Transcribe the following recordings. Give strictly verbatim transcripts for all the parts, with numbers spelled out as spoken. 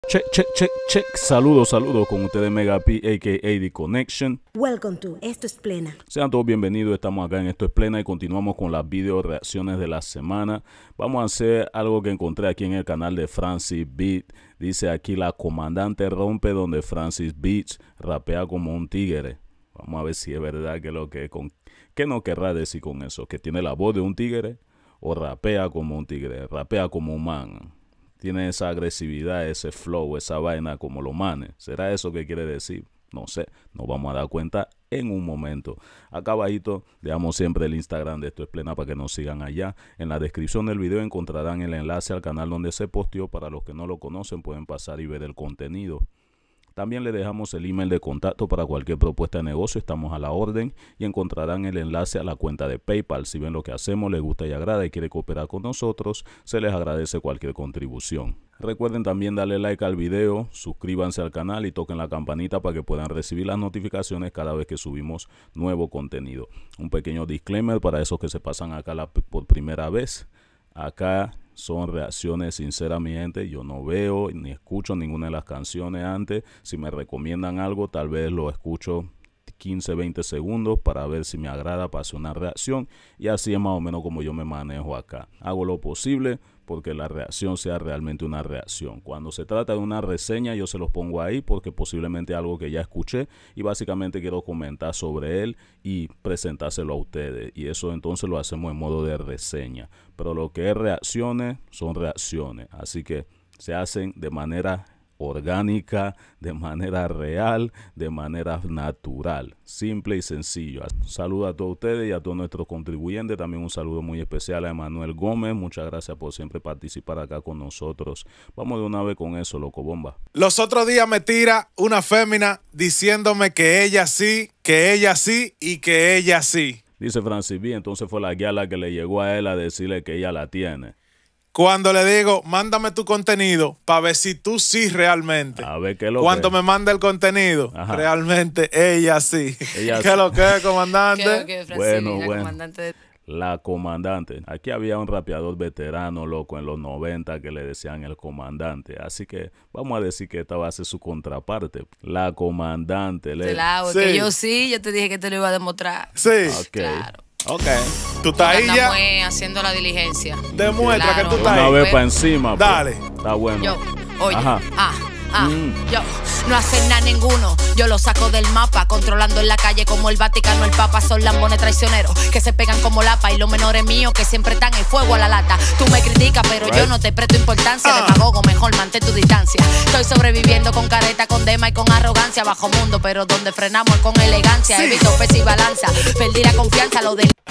Check, check, check, check. Saludos, saludos con ustedes Megapi, a k a. The Connection. Welcome to Esto es Plena. Sean todos bienvenidos, estamos acá en Esto es Plena y continuamos con las video reacciones de la semana. Vamos a hacer algo que encontré aquí en el canal de Francis Beats. Dice aquí: la comandante rompe donde Francis Beats rapea como un tigre. Vamos a ver si es verdad que lo que con qué no querrá decir con eso, que tiene la voz de un tigre o rapea como un tigre, rapea como un man. Tiene esa agresividad, ese flow, esa vaina como los manes. ¿Será eso que quiere decir? No sé, nos vamos a dar cuenta en un momento. Acá abajito dejamos siempre el Instagram de Esto es Plena para que nos sigan allá. En la descripción del video encontrarán el enlace al canal donde se posteó. Para los que no lo conocen pueden pasar y ver el contenido. También le dejamos el email de contacto para cualquier propuesta de negocio, estamos a la orden, y encontrarán el enlace a la cuenta de PayPal. Si ven lo que hacemos, les gusta y agrada y quiere cooperar con nosotros, se les agradece cualquier contribución. Recuerden también darle like al video, suscríbanse al canal y toquen la campanita para que puedan recibir las notificaciones cada vez que subimos nuevo contenido. Un pequeño disclaimer para esos que se pasan acá la, por primera vez. Acá son reacciones sinceras, mi gente. Yo no veo ni escucho ninguna de las canciones antes. Si me recomiendan algo, tal vez lo escucho quince, veinte segundos para ver si me agrada, para hacer una reacción. Y así es más o menos como yo me manejo acá. Hago lo posible porque la reacción sea realmente una reacción. Cuando se trata de una reseña, yo se los pongo ahí porque posiblemente algo que ya escuché y básicamente quiero comentar sobre él y presentárselo a ustedes. Y eso entonces lo hacemos en modo de reseña. Pero lo que es reacciones, son reacciones. Así que se hacen de manera orgánica, de manera real, de manera natural, simple y sencillo. Saludo a todos ustedes y a todos nuestros contribuyentes. También un saludo muy especial a Emanuel Gómez. Muchas gracias por siempre participar acá con nosotros. Vamos de una vez con eso, loco bomba. Los otros días me tira una fémina diciéndome que ella sí, que ella sí y que ella sí. Dice Francis B, entonces fue la guía la que le llegó a él a decirle que ella la tiene. Cuando le digo, mándame tu contenido para ver si tú sí realmente. A ver qué lo Cuando que? me manda el contenido, ajá, realmente ella sí. Ella ¿Qué sí. lo que es, comandante? ¿Qué, qué, Francis, bueno, la bueno. comandante de... La comandante. Aquí había un rapeador veterano, loco, en los noventa que le decían el comandante. Así que vamos a decir que esta va a ser su contraparte. La comandante. Te la hago, sí. que yo sí, yo te dije que te lo iba a demostrar. Sí. Okay. Claro. Ok. Tú estás ahí ya. Estamos haciendo la diligencia. Demuestra Claro. que tú estás Una ahí. vez para encima. Dale. Pues. Está bueno. Yo, oye, Ajá. ah, ah, Mm. yo, no hacen nada ninguno, yo lo saco del mapa, controlando en la calle como el Vaticano, el Papa, son lambones traicioneros, que se pegan como lapa, y los menores míos que siempre están en fuego a la lata. Tú me criticas, pero Right. yo no te presto importancia, Ah. demagogo, mejor mantén tu distancia. Estoy sobreviviendo con careta, con dema y con arrogancia, bajo mundo, pero donde frenamos es con elegancia, Sí. evito peso y balanza, perdí la confianza, lo del...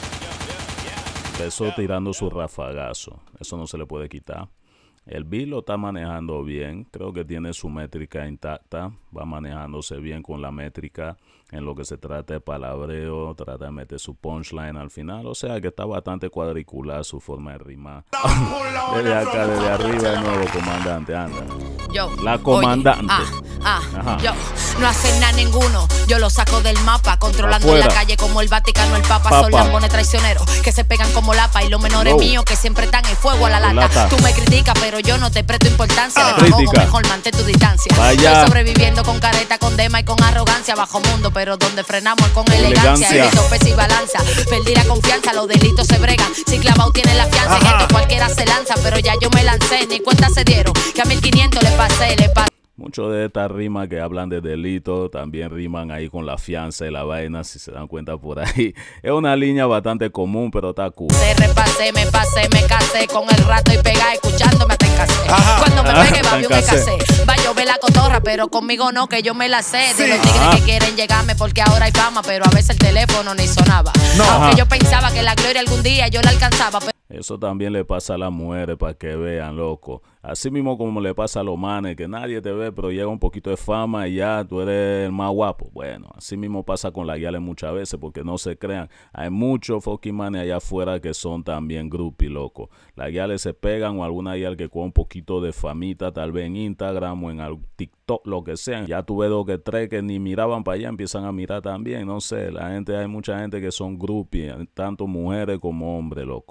Empezó tirando su rafagazo. Eso no se le puede quitar. El beat lo está manejando bien. Creo que tiene su métrica intacta. Va manejándose bien con la métrica en lo que se trata de palabreo. Trata de meter su punchline al final. O sea que está bastante cuadricular su forma de rimar. Desde acá, desde arriba de nuevo, comandante. Anda. Yo, La comandante. Oye, ah, Ajá. ah, yo, no hacen nada ninguno, yo lo saco del mapa, controlando en Afuera. la calle como el Vaticano, el Papa, Papa. son lambones traicioneros, que se pegan como lapa, y los menores No. míos que siempre están en fuego a la lata. Lata. Tú me criticas, pero yo no te presto importancia, Ah. demagogo, Crítica. mejor mantén tu distancia. Vaya. Estoy sobreviviendo con careta, con dema y con arrogancia, bajo mundo, pero donde frenamos es con Elegancia. elegancia, evito peso y balanza, perdí la confianza, los delitos se bregan, si clavado tiene la fianza, en Ajá. esto cualquiera se lanza, pero ya yo me lancé, ni cuenta se dieron, que a mil quinientos le pasé, le pasé. Muchos de estas rimas que hablan de delito también riman ahí con la fianza y la vaina, si se dan cuenta por ahí. Es una línea bastante común, pero está cool. Te repasé, me pasé, me casé con el rato y pegá escuchándome hasta en casé. Ajá. Cuando me Ah, pegue va, yo me casé. casé. Va a llover la cotorra, pero conmigo no, que yo me la sé. De Sí. los tigres Ajá. que quieren llegarme porque ahora hay fama, pero a veces el teléfono ni sonaba. No. Aunque Ajá. yo pensaba que la gloria algún día yo la alcanzaba. Pero Eso también le pasa a las mujeres para que vean, loco. Así mismo como le pasa a los manes, que nadie te ve, pero llega un poquito de fama y ya tú eres el más guapo. Bueno, así mismo pasa con las guiales muchas veces, porque no se crean. Hay muchos fucking manes allá afuera que son también groupies, loco. Las guiales se pegan o alguna guial que con un poquito de famita, tal vez en Instagram o en algún TikTok, lo que sea. Ya tuve dos que tres que ni miraban para allá, empiezan a mirar también. No sé, la gente, hay mucha gente que son groupies, tanto mujeres como hombres, loco.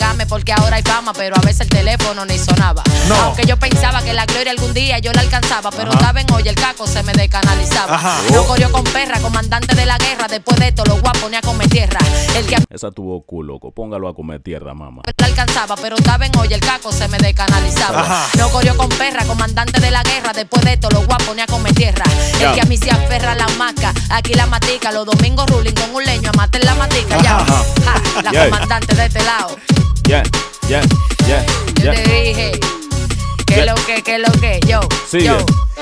pagarme porque ahora hay fama, pero a veces el teléfono ni sonaba. No. Aunque yo pensaba que la gloria algún día yo la alcanzaba, pero Ajá. estaba en olla, el caco se me descanalizaba. Ajá. No corrió con perra, comandante de la guerra, después de esto los guapos ni a comer tierra. El que a mí Esa tuvo culo, loco. Póngalo a comer tierra, mamá. la alcanzaba, pero estaba en olla, el caco se me descanalizaba. Ajá. No corrió con perra, comandante de la guerra, después de esto los guapos ni a comer tierra. Ya. El que a mí se aferra a la maca, aquí la matica, los domingos ruling con un leño a matar la matica. Ya, Ajá. Ja, la Yeah. comandante de este lado. Ya, ya, ya, Yo ya. te dije, que Yeah. lo que, que lo que, yo, Sigue. yo.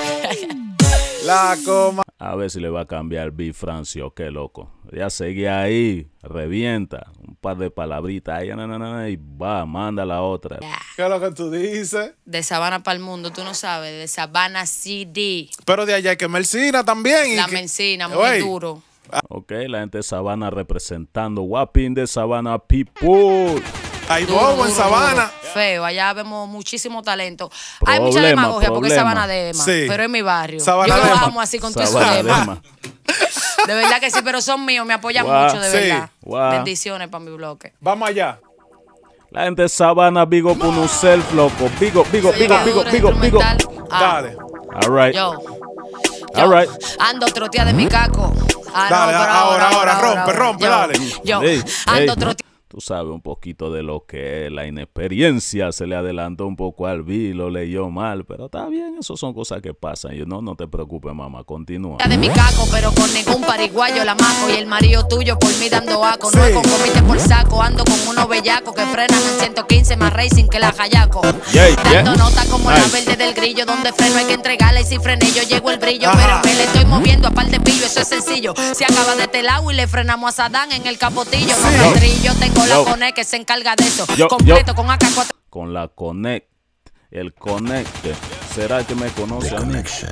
La coma. A ver si le va a cambiar Big Francio, qué loco. Ya seguía ahí, revienta, un par de palabritas ahí, na, na, na, y va, manda la otra. ¿Qué es lo que tú dices? De Sabana para el mundo, tú no sabes, de Sabana C D. Pero de allá hay que Mercina también. y La que- Mencina, muy Oye, duro. Ok, la gente de Sabana representando, Guapín de Sabana People. Hay Duro, bobo en duro, Sabana. duro. Feo, allá vemos muchísimo talento. Hay mucha Problema, demagogia porque es problema. Sabana de Ema, Sí. pero es mi barrio. Sabana Yo de lo Ema. amo así con tu Sabana de lema. Ema. De verdad que sí, pero son míos, me apoyan Guau. mucho, de Sí. verdad. Guau. Bendiciones para mi bloque. Vamos allá. La gente de Sabana, bigo por un self, loco. Bigo, bigo, Oye, bigo, qué bigo, duro, bigo, bigo. instrumental. Ah, Dale. All right. Yo. All right. Ando trotea de mi caco. Ah, Dale, no, pero ahora, ahora, rompe, rompe, Yo, dale. Yo, Ey, ando ey. trotea. Tú sabes un poquito de lo que es la inexperiencia, se le adelantó un poco al B, lo leyó mal, pero está bien, eso son cosas que pasan. You know, no te preocupes, mamá, continúa. De mi caco, pero con ningún pariguayo la maco. Y el marido tuyo por mí dando aco. Sí. No es con comité por saco. Ando con unos bellacos que frenan en ciento quince más racing que la Jayaco. Yeah, Dando yeah. nota como la Nice. verde del grillo. Donde freno hay que entregarle. Y si frené yo llego el brillo. Ajá. Pero me le estoy moviendo a par de pillo. Eso es sencillo. Se acaba de este lado y le frenamos a Sadán en el capotillo. Sí. No me trillo, tengo Yo. la cone que se encarga de eso. Yo, Completo yo. con A K cuatro. Con la Connect, el Conecte. ¿Será que me conoce a mí?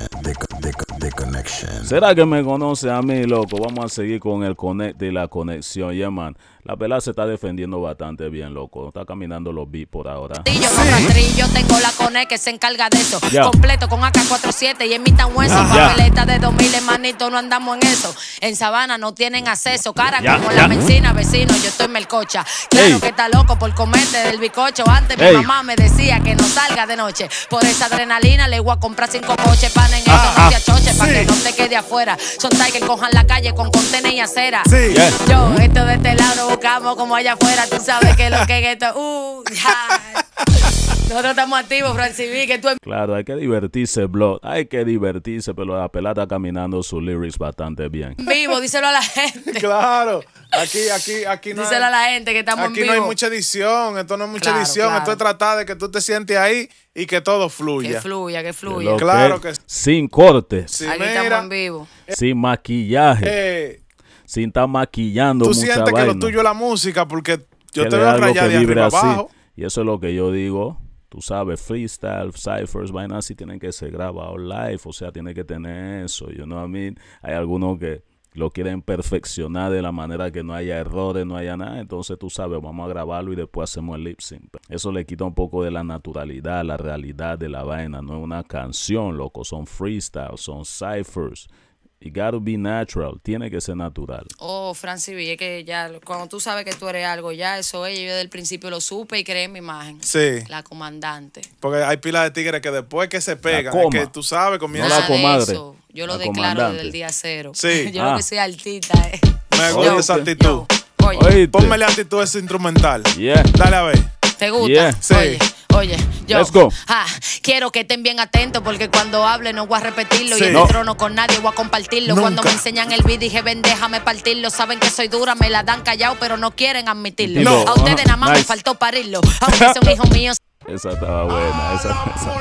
¿Será que me conoce a mí, loco? Vamos a seguir con el Conecte y la conexión. Yeah, man. La pelada se está defendiendo bastante bien, loco. Está caminando los beats por ahora. Yo no rastrillo, tengo la cone que se encarga de eso. Ya. Completo con A K cuarenta y siete y emita un hueso. Ajá. Papeleta de dos mil, hermanito, no andamos en eso. En Sabana no tienen acceso. Cara Ya, como ya. la Mencina, vecino, yo estoy melcocha. Claro Ey. que está loco por comerte del bicocho. Antes Ey. mi mamá me decía que no salga de noche. Por esa adrenalina le voy a comprar cinco coches. Pan en eso, Ah, no te achoche, para sí. que no te quede afuera. Son tigers, cojan la calle con contener y acera. Sí. Yeah. Yo, esto de este lado lo buscamos como allá afuera. Tú sabes que lo que es esto. Uh, ya. Nosotros estamos activos, Francis V, que tú en Claro, hay que divertirse, Blood. Hay que divertirse, pero la pelada está caminando sus lyrics bastante bien. vivo, díselo a la gente. Claro. Aquí, aquí, aquí no Díselo a hay, la gente que estamos aquí en no hay vivo. mucha edición. Esto no es mucha Claro, edición. claro. Esto es tratar de que tú te sientes ahí y que todo Que fluya. fluya, que fluya. Lo Claro que sí. Sin cortes, Sí, Aquí mira, estamos en vivo. sin maquillaje, eh, sin estar maquillando tú mucha sientes que vaina. lo tuyo es la música porque yo Que te le veo da algo rayar que de vibre arriba así. abajo. Y eso es lo que yo digo. Tú sabes, freestyle, ciphers, vainas así tienen que ser grabados live. O sea, tiene que tener eso. You know what I mean? Hay algunos que lo quieren perfeccionar de la manera que no haya errores, no haya nada. Entonces, tú sabes, vamos a grabarlo y después hacemos el lip sync. Eso le quita un poco de la naturalidad, la realidad de la vaina. No es una canción, loco. Son freestyle, son ciphers. It gotta be natural. Tiene que ser natural. Oh, Francis V, es que ya cuando tú sabes que tú eres algo, ya eso es. Yo desde el principio lo supe y creé en mi imagen. Sí. La comandante. Porque hay pilas de tigres que después que se pegan, coma. es que tú sabes, comienza. No la Nada de comadre, eso. Yo lo la declaro comandante. desde el día cero. Sí. Yo Ah. lo que soy artista, eh. Me Oye, gusta esa te- actitud. Yo, oye, Oíste. Pónmele actitud a ese instrumental. Yeah. Dale a ver. ¿te gusta? Yeah. Sí. Oye, oye, yo. Let's go. Ah, quiero que estén bien atentos porque cuando hable no voy a repetirlo. Sí. Y en No. el trono con nadie voy a compartirlo. Nunca. Cuando me enseñan el beat dije, ven, déjame partirlo. Saben que soy dura, me la dan callado, pero no quieren admitirlo. No. A ustedes Ajá. nada más me Nice. faltó parirlo. Aunque son hijos míos, Esa estaba buena. Esa, esa,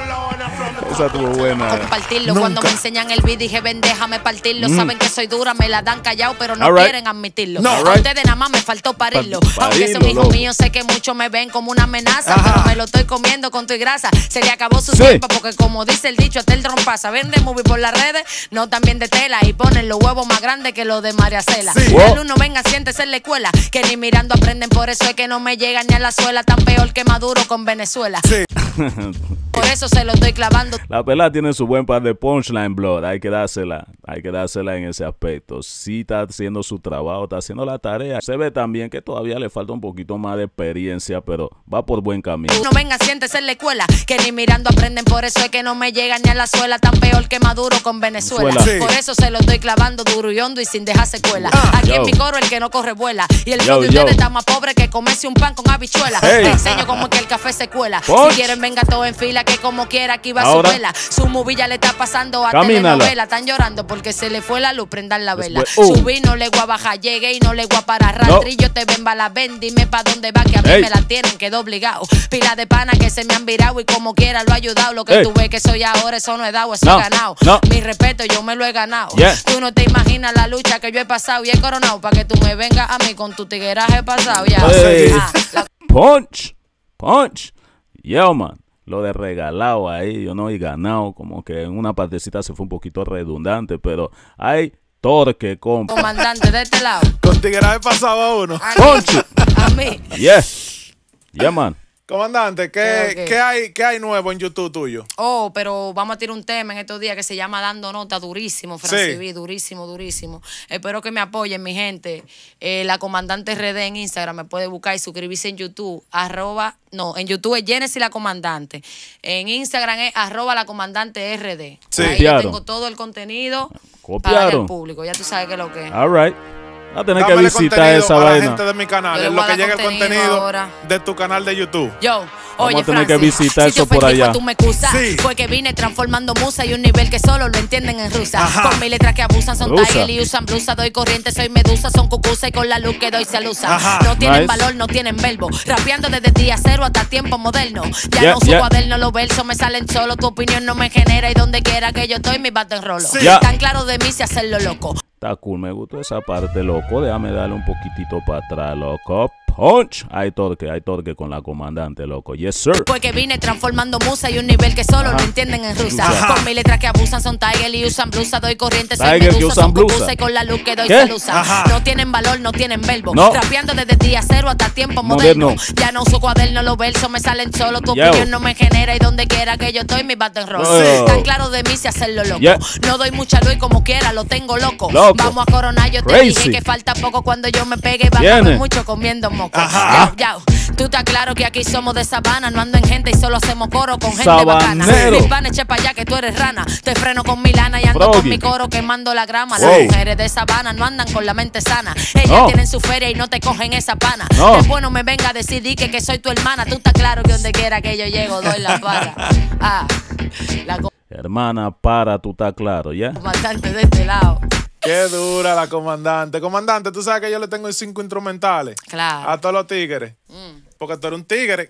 esa estuvo buena. compartirlo. Nunca. Cuando me enseñan el beat dije, ven, déjame partirlo. Saben que soy dura, me la dan callado, pero no All right. quieren admitirlo. No. A All right. ustedes nada más me faltó parirlo. Pa- Aunque son parirlo, hijos loco. míos, sé que muchos me ven como una amenaza, Ajá. pero me lo estoy comiendo con tu grasa. Se le acabó su Sí. tiempo porque como dice el dicho, hasta el dron pasa. Vende movie por las redes, no también de tela y ponen los huevos más grandes que los de María Cela. Sí. Y Wow. alumnos vengan, siéntese en la escuela, que ni mirando aprenden, por eso es que no me llegan ni a la suela, tan peor que Maduro con Venezuela. Sí. Por eso se lo estoy clavando. La pelada tiene su buen par de punchline, Blood. Hay que dársela. Hay que dársela en ese aspecto. Sí está haciendo su trabajo, está haciendo la tarea. Se ve también que todavía le falta un poquito más de experiencia, pero va por buen camino. No vengan, siéntese en la escuela, que ni mirando aprenden. Por eso es que no me llegan ni a la suela. Tan peor que Maduro con Venezuela. Sí. Por eso se lo estoy clavando duro y hondo y sin dejar secuela. Ah, Aquí yo. en mi coro el que no corre vuela. Y el Yo, flow de yo. ustedes está más pobre que comerse un pan con habichuela. Hey. Te enseño cómo es que el café se cuela. Punch. Si quieren venga todo en fila, que como quiera aquí va Ahora. su vela. Su movilla le está pasando a Camínala. telenovela. Están llorando porque se le fue la luz, prendan la vela. Después, uh. Subí, no le voy a bajar, llegué y no le voy a parar. No. Rastrillo te ven bala, ven, dime pa' dónde va, que a mí Hey. me la tienen, quedó obligado. Pila de pana que se me han virado y como quiera lo ha ayudado. Lo que Hey. tú ves que soy ahora, eso no he dado, eso No. he ganado. No. Mi respeto, yo me lo he ganado. Yeah. Tú no te imaginas la lucha que yo he pasado y he coronado para que tú me vengas a mí con tu tigueraje pasado. Ya. Hey. Ah, la- Punch. Punch. Yeah, man. Lo de regalado ahí, yo no he ganado. Como que en una partecita se fue un poquito redundante, pero hay torque, compa. comandante de este lado. Con tigueraje pasaba uno. A mí. Punch. A mí. Yeah. Yeah, man. Comandante, ¿qué, Ok, ok. ¿qué, hay, ¿qué hay nuevo en YouTube tuyo? Oh, pero vamos a tirar un tema en estos días que se llama Dando Nota, durísimo, Francis Sí. B, durísimo, durísimo. Espero que me apoyen, mi gente. Eh, la Comandante R D en Instagram me puede buscar y suscribirse en YouTube, arroba, no, en YouTube es Genesis la Comandante. En Instagram es arroba la Comandante R D. Sí. Ahí yo Copiaron. tengo todo el contenido Copiaron. para el público. Ya tú sabes qué es lo que es. All right. Va a tener que Dámele visitar contenido esa a la vaina. gente de mi canal, Yo le en voy lo a que dar llegue el contenido contenido ahora. de tu canal de YouTube. Yo, oye, a tener Francis, que visitar si te eso por ofendí, allá. pues tú me excusas. Sí. Fue que vine transformando musa y un nivel que solo lo entienden en rusa. Ajá. Con mis letras que abusan son Rusa. Tiger y usan blusa. Doy corriente, soy medusa, son cucusa y con la luz que doy se alusa. Ajá. No tienen Nice. valor, no tienen verbo. Rapeando desde día cero hasta tiempo moderno. Ya Yeah, no uso yeah. cuaderno, los versos me salen solo. Tu opinión no me genera y donde quiera que yo estoy, mi bate en rolo. Sí. Ya. Tan claro de mí si hacerlo loco. Está cool, me gustó esa parte, loco. Déjame darle un poquitito para atrás, loco. Punch. Hay torque, hay torque con la comandante, loco. Yes, sir. Fue que vine transformando musa y un nivel que solo Ajá. lo entienden en rusa. Rusa. Con mis letras que abusan son Tiger y usan blusa. Doy corriente, soy Tiger que medusa, usan son blusa. cucusa y con la luz que doy ¿Qué? se alusa. Ajá. No tienen valor, no tienen verbo. No. Rapeando desde día cero hasta tiempo moderno. Moderno. Ya no uso cuaderno, los versos me salen solo. Tu Yo. opinión no me genera y donde quiera que yo estoy, mi bate en rolo. Sí. Tan claro de mí si hacerlo loco. Yeah. No doy mucha luz y como quiera lo tengo loco. Loco. Vamos a coronar, yo te Crazy. dije que falta poco cuando yo me pegue. Van a Viene. ver mucho comiendo moco. Ajá. Yao, yao. Tú estás claro que aquí somos de sabana, no ando en gente y solo hacemos coro con gente bacana. Sabanero. Mis panes, echa pa' allá que tú eres rana. Te freno con mi lana y ando Froggy. con mi coro quemando la grama. Wow. Las mujeres de sabana no andan con la mente sana. Ellas No. tienen su feria y no te cogen esa pana. No. Después no me venga a decidir que, que soy tu hermana. Tú estás claro que donde quiera que yo llego doy la para. Ah, la Hermana, para, tú estás claro, ¿ya? comandante de este lado. Qué dura la comandante. Comandante, tú sabes que yo le tengo cinco instrumentales Claro. a todos los tigres. Porque tú eres un tigre.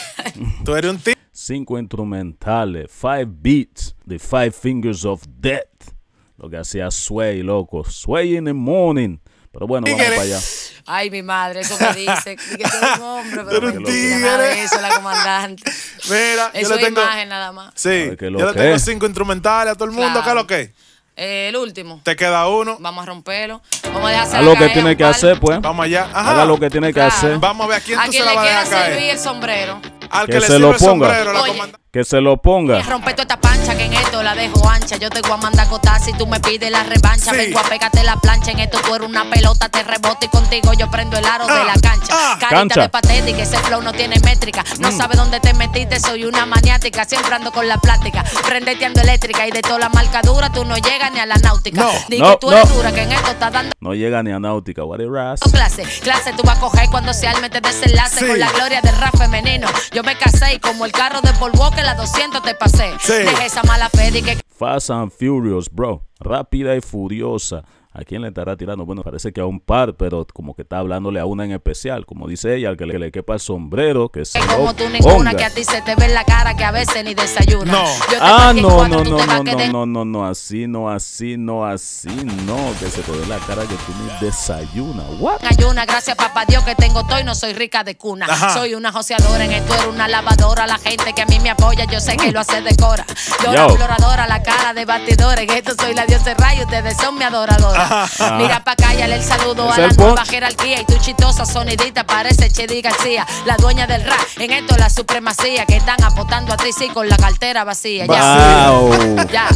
Tú eres un tigre. Cinco instrumentales, five beats, the five fingers of death. Lo que hacía Sway, loco. Sway in the morning. Pero bueno, vamos Tigre. para allá. Ay, mi madre, eso me dice. Que tú eres un hombre, Tú pero eres un mentira, nada de tigre. eso, la comandante. Mira, Eso yo es le tengo. imagen nada más. Sí, ver, ¿qué es lo yo le que tengo es? cinco instrumentales a todo el mundo. Claro. ¿Qué es lo que es? Eh, el último. Te queda uno. Vamos a romperlo. Vamos a dejar Haz lo que tiene que hacer, pues. Vamos allá. Ajá. Haga lo que tiene que Claro. hacer. Vamos a ver a quién A tú se quien la le vas a quiera dejar servir caer. el sombrero. Al Que que, le se sirve lo el ponga. sombrero, la Oye. comandante. Que se lo ponga. Rompe toda esta pancha que en esto la dejo ancha. Yo te voy a mandar cotar si tú me pides la revancha. Sí. Vengo a pegarte la plancha. En esto tú eres una pelota, te reboto y contigo yo prendo el aro Ah, de la cancha. ah. Carita Cancha. de patética, ese flow no tiene métrica. No Mm. sabe dónde te metiste, soy una maniática. Siempre ando con la plástica. Prendeteando eléctrica y de toda la marca dura tú no llegas ni a la náutica. No, Di no, que tú eres no. dura, que en esto estás dando No llega ni a náutica. What it ras. clase. Clase tú vas a coger cuando se arme este desenlace Sí. con la gloria del rap femenino. Yo me casé y como el carro de Paul Walker, la doscientos te pasé. Sí. Deja esa mala fe de que Fast and Furious, bro. Rápida y furiosa. ¿A quién le estará tirando? Bueno, parece que a un par, pero como que está hablándole a una en especial. Como dice ella, al que le, que le quepa el sombrero, que se que lo como tú ninguna, que ponga. a ti se te ve en la cara que a veces ni desayuna. No. Yo te Ah, partí en no, cuatro, no, tú no, te vas no, a quedar no, no, no, no, así, no, así, no, así, no. Que se te ve la cara que tú ni desayunas. What? en ayuna. Gracias papá Dios que tengo todo y no soy rica de cuna. Ajá. Soy una joseadora, en esto eres una lavadora. La gente que a mí me apoya, yo sé que lo hace de cora. Yo la Yo. exploradora, la cara de batidora. En esto soy la diosa de rayo, ustedes son mi adoradora. Mira pa' acá, ya le el saludo ¿Es a la el nueva punch? jerarquía. Y tu chistosa sonidita parece Chedi García, la dueña del rap. En esto la supremacía, que están apostando a ti, sí, con la cartera vacía. Ya. Wow. Ya.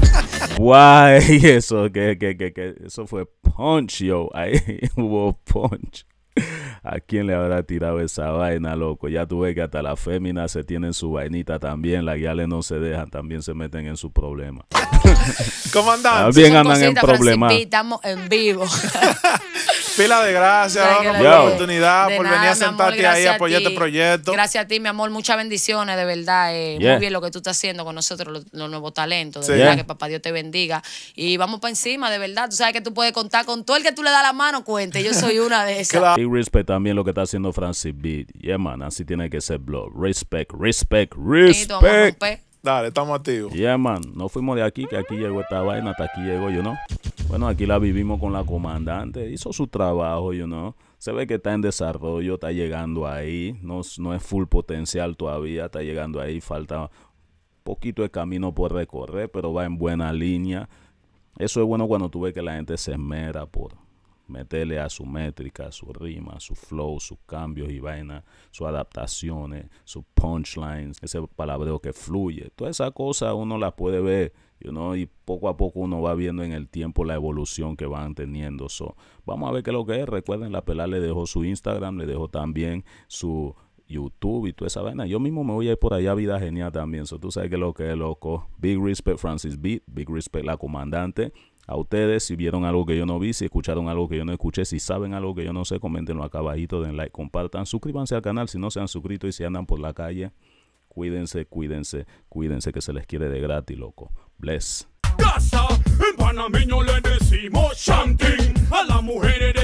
Guay, eso, que, que, que, que, eso fue punch, yo. Ahí hubo punch. ¿A quién le habrá tirado esa vaina, loco? Ya tú ves que hasta las féminas se tienen su vainita también. Las guiales no se dejan, también se meten en su problema. Comandante. También Son andan en cositas, problemas. Francis P, estamos en vivo. Pila de gracias, Ay, loco, que por le- la Yo. oportunidad, De por nada, venir a mi amor, sentarte ahí gracias a a apoyar ti. este proyecto. Gracias a ti, mi amor. Muchas bendiciones, de verdad. Eh, Yeah. Muy bien lo que tú estás haciendo con nosotros, los, los nuevos talentos. De Sí. verdad, Yeah. que papá Dios te bendiga. Y vamos para encima, de verdad. Tú sabes que tú puedes contar con todo el que tú le das la mano, cuente. Yo soy una de esas. Claro. Big respect también lo que está haciendo Francis Beat. Yeah, man, así tiene que ser, blood. Respect, respect, Y tú, vamos a respect. romper. Dale, estamos activos. Yeah, man, no fuimos de aquí, que aquí llegó esta vaina, hasta aquí llegó, you know. Bueno, aquí la vivimos con la comandante, hizo su trabajo, you know. Se ve que está en desarrollo, está llegando ahí, no, no es full potencial todavía, está llegando ahí, falta poquito de camino por recorrer, pero va en buena línea. Eso es bueno cuando tú ves que la gente se esmera por meterle a su métrica, a su rima, a su flow, sus cambios y vaina, sus adaptaciones, sus punchlines, ese palabreo que fluye. Todas esas cosas uno las puede ver, you know, y poco a poco uno va viendo en el tiempo la evolución que van teniendo. So, vamos a ver qué es lo que es. Recuerden, la pelada le dejó su Instagram, le dejó también su YouTube y toda esa vaina. Yo mismo me voy a ir por allá, Vida Genial también. So, tú sabes que lo que es, loco. Big respect, Francis Beat. Big respect, la comandante. A ustedes, si vieron algo que yo no vi, si escucharon algo que yo no escuché, si saben algo que yo no sé, coméntenlo acá abajito, den like, compartan, suscríbanse al canal si no se han suscrito y si andan por la calle. Cuídense, cuídense, cuídense que se les quiere de gratis, loco. Bless. Casa, en panameño le decimos chanting a las mujeres de